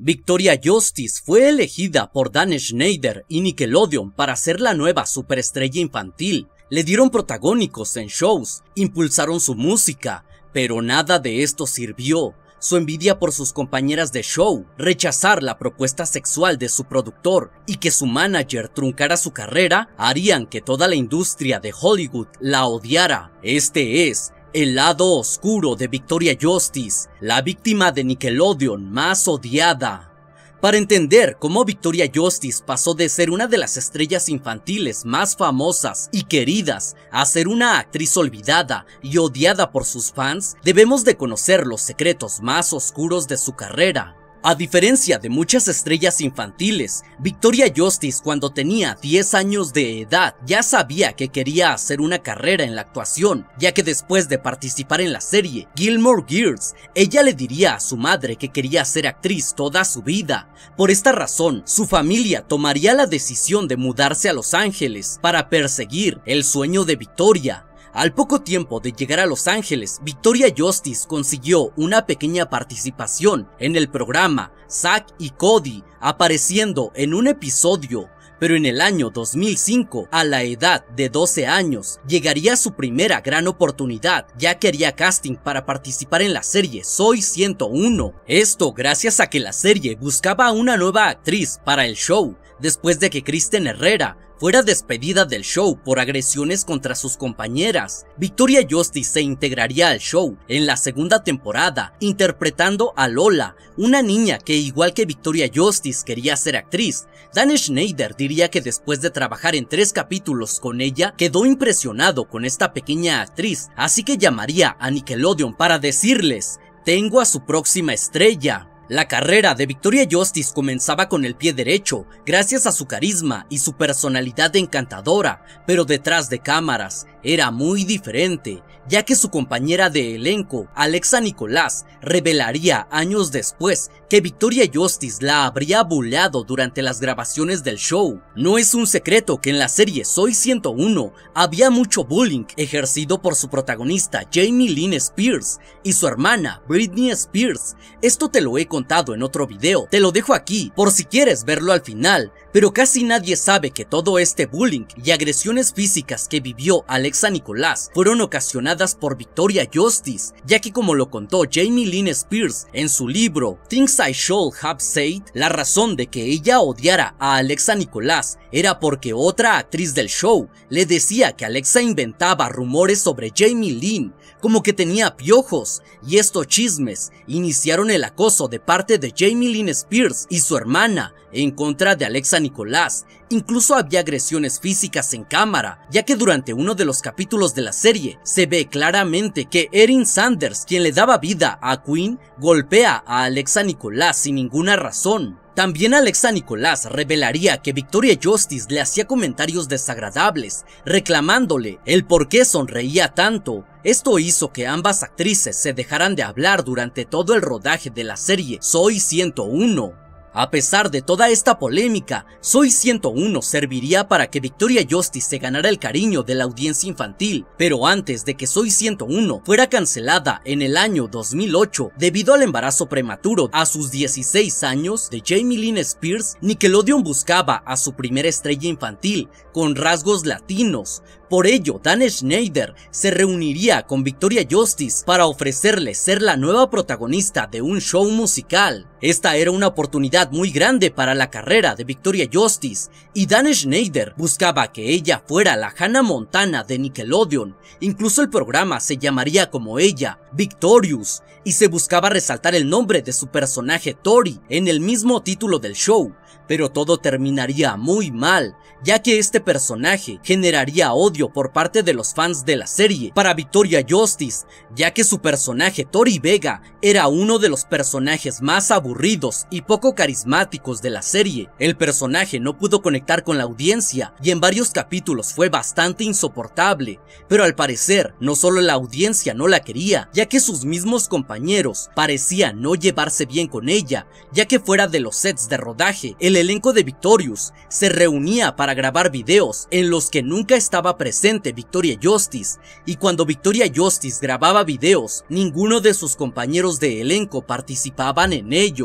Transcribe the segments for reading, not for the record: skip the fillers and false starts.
Victoria Justice fue elegida por Dan Schneider y Nickelodeon para ser la nueva superestrella infantil. Le dieron protagónicos en shows, impulsaron su música, pero nada de esto sirvió. Su envidia por sus compañeras de show, rechazar la propuesta sexual de su productor y que su manager truncara su carrera harían que toda la industria de Hollywood la odiara. Este es el lado oscuro de Victoria Justice, la víctima de Nickelodeon más odiada. Para entender cómo Victoria Justice pasó de ser una de las estrellas infantiles más famosas y queridas a ser una actriz olvidada y odiada por sus fans, debemos de conocer los secretos más oscuros de su carrera. A diferencia de muchas estrellas infantiles, Victoria Justice cuando tenía 10 años de edad ya sabía que quería hacer una carrera en la actuación, ya que después de participar en la serie Gilmore Girls, ella le diría a su madre que quería ser actriz toda su vida. Por esta razón, su familia tomaría la decisión de mudarse a Los Ángeles para perseguir el sueño de Victoria. Al poco tiempo de llegar a Los Ángeles, Victoria Justice consiguió una pequeña participación en el programa Zack y Cody, apareciendo en un episodio. Pero en el año 2005, a la edad de 12 años, llegaría su primera gran oportunidad, ya que haría casting para participar en la serie Soy 101. Esto gracias a que la serie buscaba una nueva actriz para el show, después de que Kristen Herrera fuera despedida del show por agresiones contra sus compañeras. Victoria Justice se integraría al show en la segunda temporada, interpretando a Lola, una niña que igual que Victoria Justice quería ser actriz. Dan Schneider diría que después de trabajar en 3 capítulos con ella, quedó impresionado con esta pequeña actriz, así que llamaría a Nickelodeon para decirles: tengo a su próxima estrella. La carrera de Victoria Justice comenzaba con el pie derecho, gracias a su carisma y su personalidad encantadora, pero detrás de cámaras era muy diferente, ya que su compañera de elenco, Alexa Nicolás, revelaría años después que Victoria Justice la habría bulleado durante las grabaciones del show. No es un secreto que en la serie Soy 101 había mucho bullying ejercido por su protagonista Jamie Lynn Spears y su hermana Britney Spears. Esto te lo he contado en otro video, te lo dejo aquí por si quieres verlo al final, pero casi nadie sabe que todo este bullying y agresiones físicas que vivió Alexa Nicolás fueron ocasionadas por Victoria Justice, ya que como lo contó Jamie Lynn Spears en su libro Things I Should Have Said, la razón de que ella odiara a Alexa Nicolás era porque otra actriz del show le decía que Alexa inventaba rumores sobre Jamie Lynn, como que tenía piojos, y estos chismes iniciaron el acoso de parte de Jamie Lynn Spears y su hermana en contra de Alexa Nicolás. Incluso había agresiones físicas en cámara, ya que durante uno de los capítulos de la serie se ve claramente que Erin Sanders, quien le daba vida a Quinn, golpea a Alexa Nicolás sin ninguna razón. También Alexa Nicolás revelaría que Victoria Justice le hacía comentarios desagradables, reclamándole el por qué sonreía tanto. Esto hizo que ambas actrices se dejaran de hablar durante todo el rodaje de la serie Soy 101. A pesar de toda esta polémica, Soy 101 serviría para que Victoria Justice se ganara el cariño de la audiencia infantil, pero antes de que Soy 101 fuera cancelada en el año 2008 debido al embarazo prematuro a sus 16 años de Jamie Lynn Spears, Nickelodeon buscaba a su primera estrella infantil con rasgos latinos. Por ello, Dan Schneider se reuniría con Victoria Justice para ofrecerle ser la nueva protagonista de un show musical. Esta era una oportunidad muy grande para la carrera de Victoria Justice, y Dan Schneider buscaba que ella fuera la Hannah Montana de Nickelodeon. Incluso el programa se llamaría como ella, Victorious, y se buscaba resaltar el nombre de su personaje Tori en el mismo título del show. Pero todo terminaría muy mal, ya que este personaje generaría odio por parte de los fans de la serie para Victoria Justice, ya que su personaje Tori Vega era uno de los personajes más aburridos y poco carismáticos de la serie. El personaje no pudo conectar con la audiencia y en varios capítulos fue bastante insoportable, pero al parecer no solo la audiencia no la quería, ya que sus mismos compañeros parecían no llevarse bien con ella, ya que fuera de los sets de rodaje, el elenco de Victorious se reunía para grabar videos en los que nunca estaba presente Victoria Justice, y cuando Victoria Justice grababa videos, ninguno de sus compañeros de elenco participaban en ellos.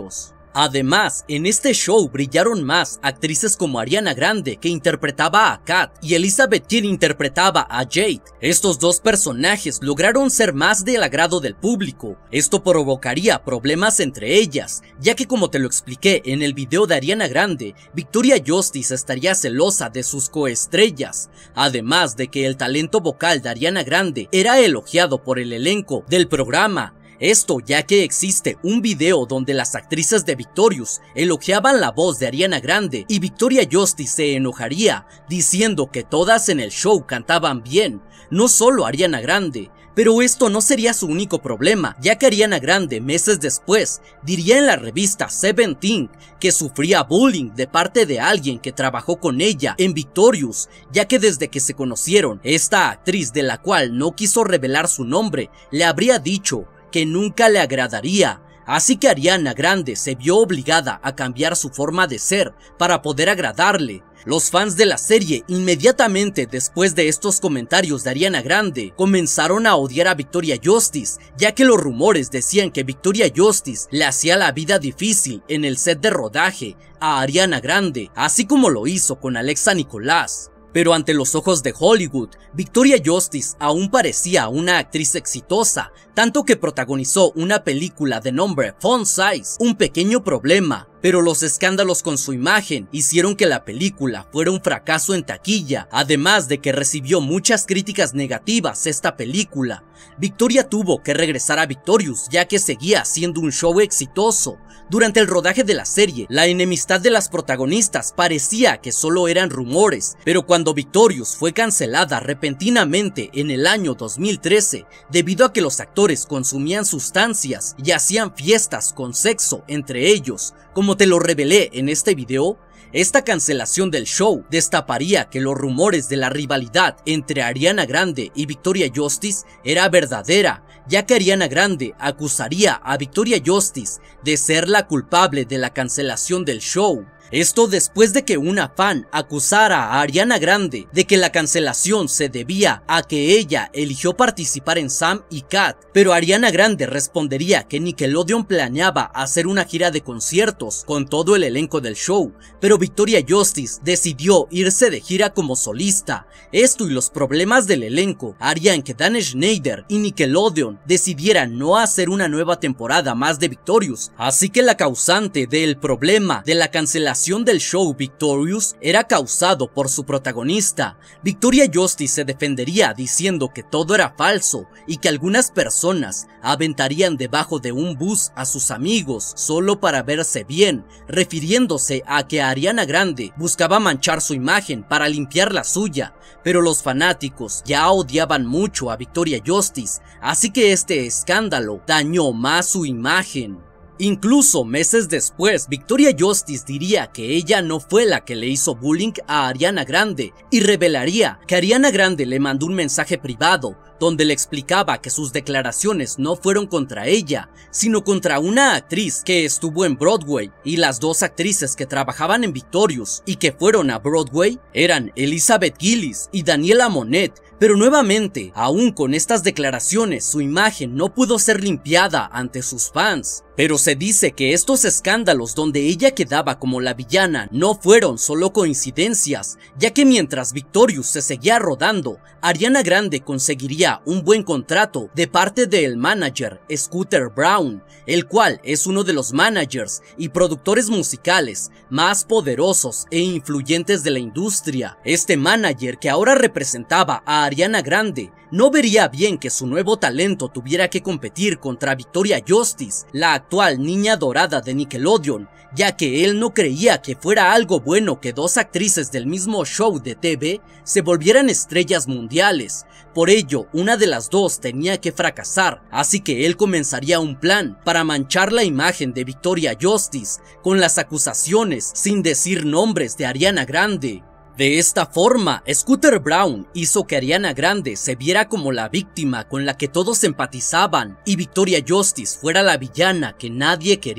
Además, en este show brillaron más actrices como Ariana Grande, que interpretaba a Kat, y Elizabeth, quien interpretaba a Jade. Estos dos personajes lograron ser más del agrado del público. Esto provocaría problemas entre ellas, ya que, como te lo expliqué en el video de Ariana Grande, Victoria Justice estaría celosa de sus coestrellas, además de que el talento vocal de Ariana Grande era elogiado por el elenco del programa. Esto ya que existe un video donde las actrices de Victorious elogiaban la voz de Ariana Grande y Victoria Justice se enojaría diciendo que todas en el show cantaban bien, no solo Ariana Grande. Pero esto no sería su único problema, ya que Ariana Grande meses después diría en la revista Seventeen que sufría bullying de parte de alguien que trabajó con ella en Victorious, ya que desde que se conocieron, esta actriz, de la cual no quiso revelar su nombre, le habría dicho que nunca le agradaría. Así que Ariana Grande se vio obligada a cambiar su forma de ser para poder agradarle. Los fans de la serie, inmediatamente después de estos comentarios de Ariana Grande, comenzaron a odiar a Victoria Justice, ya que los rumores decían que Victoria Justice le hacía la vida difícil en el set de rodaje a Ariana Grande, así como lo hizo con Alexa Nikolas. Pero ante los ojos de Hollywood, Victoria Justice aún parecía una actriz exitosa, tanto que protagonizó una película de nombre Fun Size, un pequeño problema. Pero los escándalos con su imagen hicieron que la película fuera un fracaso en taquilla, además de que recibió muchas críticas negativas esta película. Victoria tuvo que regresar a Victorious, ya que seguía siendo un show exitoso. Durante el rodaje de la serie, la enemistad de las protagonistas parecía que solo eran rumores, pero cuando Victorious fue cancelada repentinamente en el año 2013, debido a que los actores consumían sustancias y hacían fiestas con sexo entre ellos, como te lo revelé en este video, esta cancelación del show destaparía que los rumores de la rivalidad entre Ariana Grande y Victoria Justice era verdadera, ya que Ariana Grande acusaría a Victoria Justice de ser la culpable de la cancelación del show. Esto después de que una fan acusara a Ariana Grande de que la cancelación se debía a que ella eligió participar en Sam y Kat, pero Ariana Grande respondería que Nickelodeon planeaba hacer una gira de conciertos con todo el elenco del show, pero Victoria Justice decidió irse de gira como solista. Esto y los problemas del elenco harían que Dan Schneider y Nickelodeon decidieran no hacer una nueva temporada más de Victorious, así que la causante del problema de la cancelación del show Victorious era causado por su protagonista. Victoria Justice se defendería diciendo que todo era falso y que algunas personas aventarían debajo de un bus a sus amigos solo para verse bien, refiriéndose a que Ariana Grande buscaba manchar su imagen para limpiar la suya, pero los fanáticos ya odiaban mucho a Victoria Justice, así que este escándalo dañó más su imagen. Incluso meses después, Victoria Justice diría que ella no fue la que le hizo bullying a Ariana Grande y revelaría que Ariana Grande le mandó un mensaje privado donde le explicaba que sus declaraciones no fueron contra ella, sino contra una actriz que estuvo en Broadway, y las dos actrices que trabajaban en Victorious y que fueron a Broadway eran Elizabeth Gillies y Daniela Monet. Pero nuevamente, aún con estas declaraciones, su imagen no pudo ser limpiada ante sus fans. Pero se dice que estos escándalos donde ella quedaba como la villana no fueron solo coincidencias, ya que mientras Victorious se seguía rodando, Ariana Grande conseguiría un buen contrato de parte del manager Scooter Braun, el cual es uno de los managers y productores musicales más poderosos e influyentes de la industria. Este manager, que ahora representaba a Ariana Grande, no vería bien que su nuevo talento tuviera que competir contra Victoria Justice, la actual niña dorada de Nickelodeon, ya que él no creía que fuera algo bueno que dos actrices del mismo show de TV se volvieran estrellas mundiales. Por ello, una de las dos tenía que fracasar, así que él comenzaría un plan para manchar la imagen de Victoria Justice con las acusaciones sin decir nombres de Ariana Grande. De esta forma, Scooter Braun hizo que Ariana Grande se viera como la víctima con la que todos empatizaban y Victoria Justice fuera la villana que nadie quería.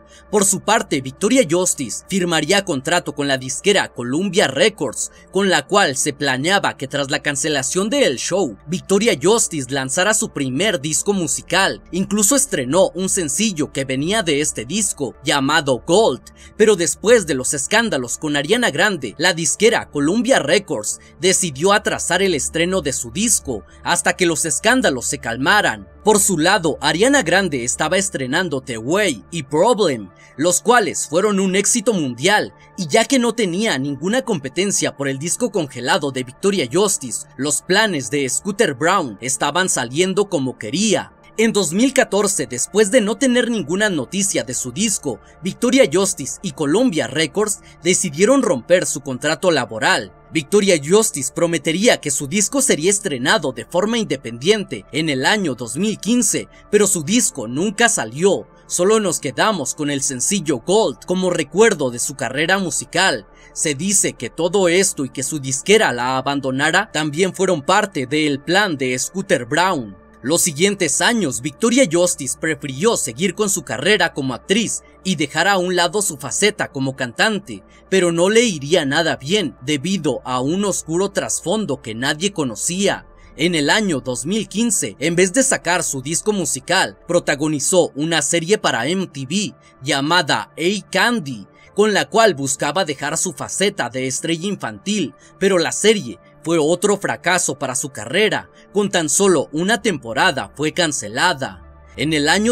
Por su parte, Victoria Justice firmaría contrato con la disquera Columbia Records, con la cual se planeaba que tras la cancelación del show, Victoria Justice lanzara su primer disco musical. Incluso estrenó un sencillo que venía de este disco, llamado Gold, pero después de los escándalos con Ariana Grande, la disquera Columbia Records decidió atrasar el estreno de su disco hasta que los escándalos se calmaran. Por su lado, Ariana Grande estaba estrenando The Way y Problem, los cuales fueron un éxito mundial, y ya que no tenía ninguna competencia por el disco congelado de Victoria Justice, los planes de Scooter Braun estaban saliendo como quería. En 2014, después de no tener ninguna noticia de su disco, Victoria Justice y Columbia Records decidieron romper su contrato laboral. Victoria Justice prometería que su disco sería estrenado de forma independiente en el año 2015, pero su disco nunca salió. Solo nos quedamos con el sencillo Gold como recuerdo de su carrera musical. Se dice que todo esto y que su disquera la abandonara también fueron parte del plan de Scooter Braun. Los siguientes años, Victoria Justice prefirió seguir con su carrera como actriz y dejar a un lado su faceta como cantante, pero no le iría nada bien debido a un oscuro trasfondo que nadie conocía. En el año 2015, en vez de sacar su disco musical, protagonizó una serie para MTV llamada A-Candy, con la cual buscaba dejar su faceta de estrella infantil, pero la serie fue otro fracaso para su carrera. Con tan solo una temporada fue cancelada. En el año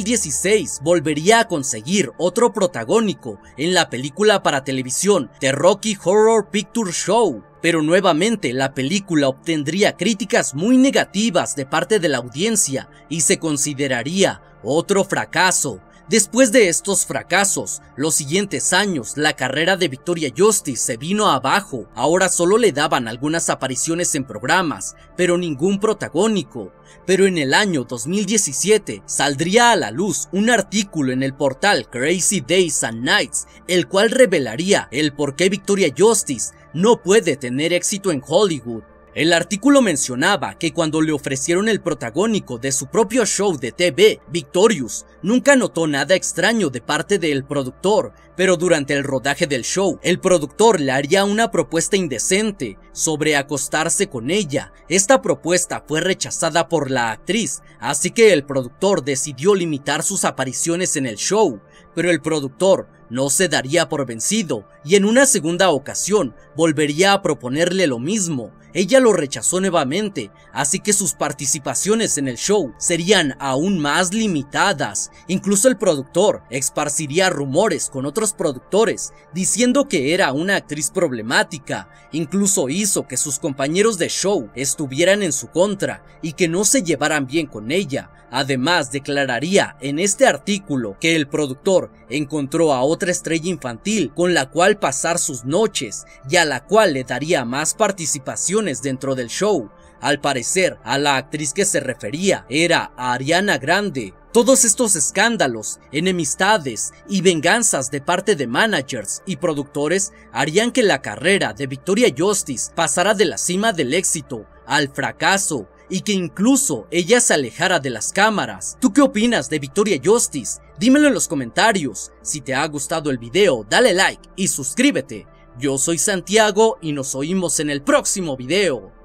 2016 volvería a conseguir otro protagónico en la película para televisión The Rocky Horror Picture Show, pero nuevamente la película obtendría críticas muy negativas de parte de la audiencia y se consideraría otro fracaso. Después de estos fracasos, los siguientes años, la carrera de Victoria Justice se vino abajo. Ahora solo le daban algunas apariciones en programas, pero ningún protagónico. Pero en el año 2017 saldría a la luz un artículo en el portal Crazy Days and Nights, el cual revelaría el por qué Victoria Justice no puede tener éxito en Hollywood. El artículo mencionaba que cuando le ofrecieron el protagónico de su propio show de TV, Victorious, nunca notó nada extraño de parte del productor, pero durante el rodaje del show, el productor le haría una propuesta indecente sobre acostarse con ella. Esta propuesta fue rechazada por la actriz, así que el productor decidió limitar sus apariciones en el show, pero el productor no se daría por vencido y en una segunda ocasión volvería a proponerle lo mismo. Ella lo rechazó nuevamente, así que sus participaciones en el show serían aún más limitadas. Incluso el productor esparciría rumores con otros productores diciendo que era una actriz problemática. Incluso hizo que sus compañeros de show estuvieran en su contra y que no se llevaran bien con ella. Además, declararía en este artículo que el productor encontró a otra estrella infantil con la cual pasar sus noches y a la cual le daría más participaciones dentro del show. Al parecer, a la actriz que se refería era a Ariana Grande. Todos estos escándalos, enemistades y venganzas de parte de managers y productores harían que la carrera de Victoria Justice pasara de la cima del éxito al fracaso y que incluso ella se alejara de las cámaras. ¿Tú qué opinas de Victoria Justice? Dímelo en los comentarios. Si te ha gustado el video, dale like y suscríbete. Yo soy Santiago y nos oímos en el próximo video.